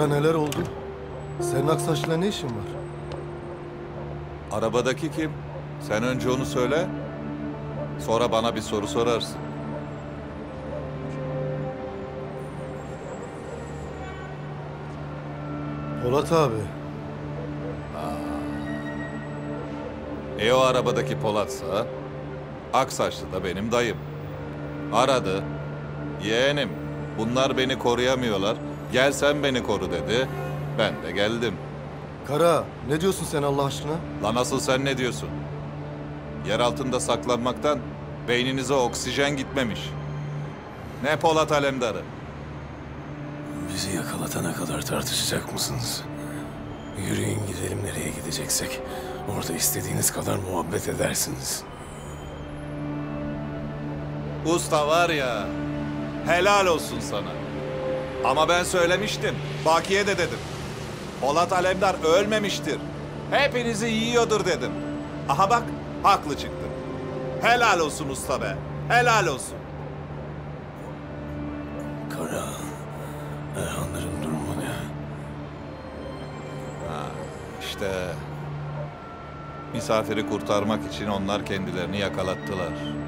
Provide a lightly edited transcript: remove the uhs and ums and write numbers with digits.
Kara neler oldu? Senin Aksaç'la ne işin var? Arabadaki kim? Sen önce onu söyle. Sonra bana bir soru sorarsın. Polat abi. O arabadaki Polat'sa, Aksaçlı da benim dayım. Aradı. Yeğenim, bunlar beni koruyamıyorlar. Gel sen beni koru dedi. Ben de geldim. Kara ne diyorsun sen Allah aşkına? Lan asıl sen ne diyorsun? Yer altında saklanmaktan beyninize oksijen gitmemiş. Ne Polat Alemdarı? Bizi yakalatana kadar tartışacak mısınız? Yürüyün gidelim nereye gideceksek. Orada istediğiniz kadar muhabbet edersiniz. Usta var ya, helal olsun sana. Ama ben söylemiştim, Bakiye de dedim. Polat Alemdar ölmemiştir. Hepinizi yiyordur dedim. Aha bak, haklı çıktım. Helal olsun usta be, helal olsun. Kara, Erhanların durumu ne? İşte misafiri kurtarmak için onlar kendilerini yakalattılar.